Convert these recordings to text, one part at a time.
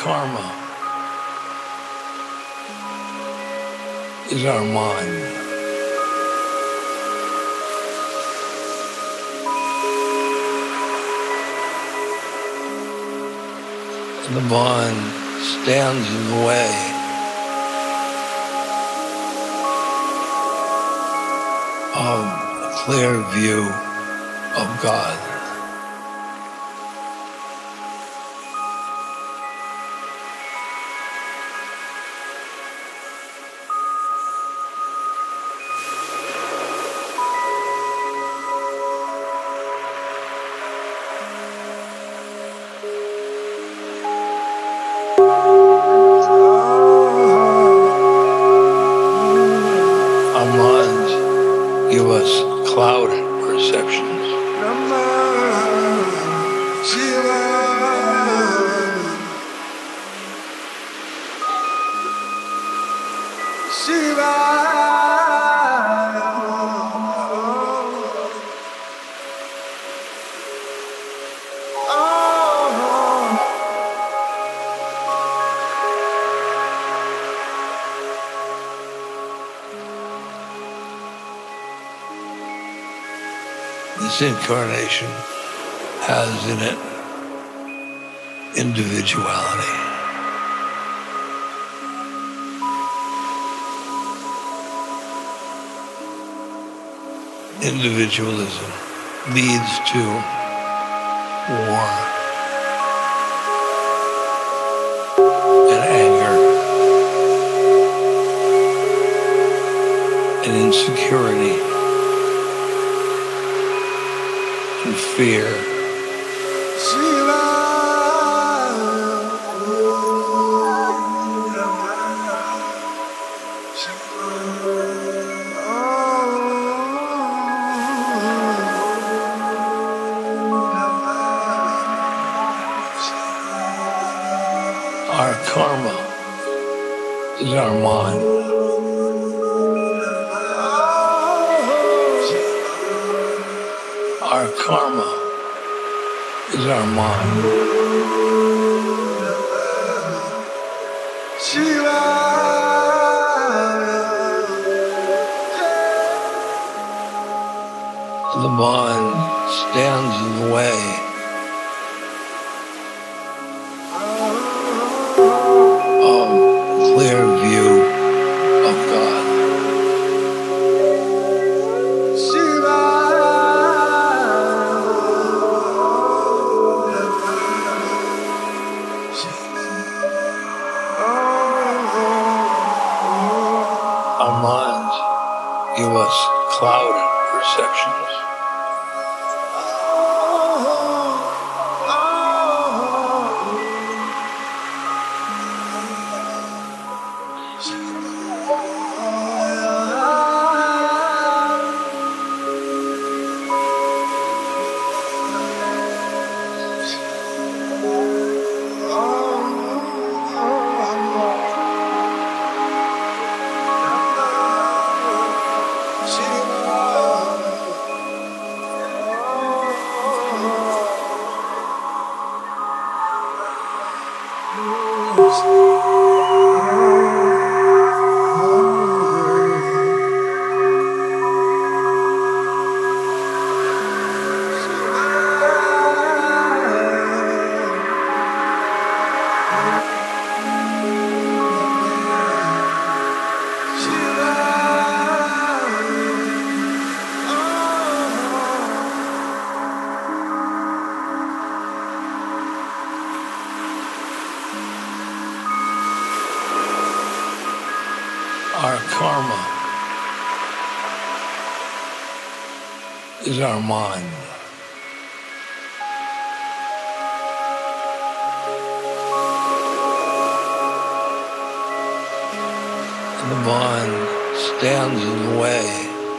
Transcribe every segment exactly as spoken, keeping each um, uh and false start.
karma is our mind. And the mind stands in the way of a clear view of God. Our minds give us clouded perceptions. This incarnation has in it individuality. Individualism leads to war and anger and insecurity and fear. Our karma is our mind. Our karma is our mind. The mind stands in the way of a clear view of God. Our minds give us clouded perceptions. Our karma is our mind. And the mind stands in the way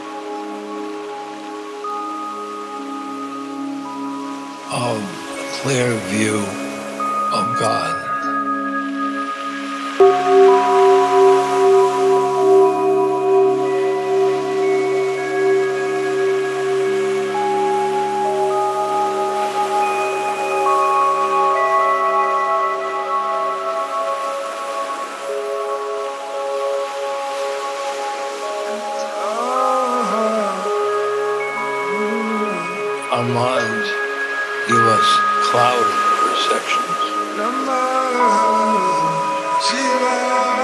of a clear view of God. our minds give us clouded perceptions. Namah Shivaya.